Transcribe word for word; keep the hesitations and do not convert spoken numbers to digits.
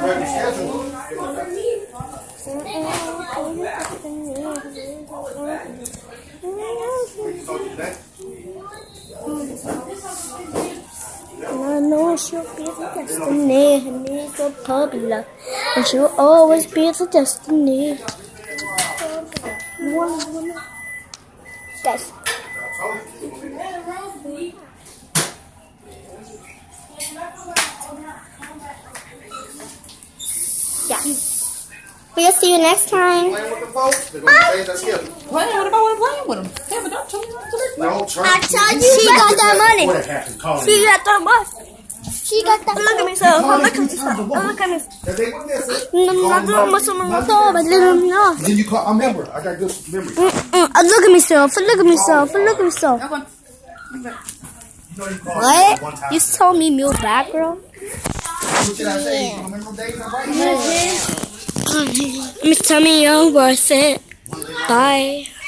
I know she'll be the destiny, and he's so popular, and she'll always be the destiny. Guys. Yeah. We'll see you next time. Playing with the folks? They're going to say that's good. Playing with them? I wasn't playing with them. Yeah, but don't tell me what to do. No, I told you she got that money. She got that money. She got that. Look at me, sir. Look at me, sir. Look at me. No, no, no, but let them know. Then you call. I remember. I got good memory. Look at me, sir. Look at me, sir. Look at me, sir. What? You told me mule back, bro? Miss Tommy, you're worth it. Bye.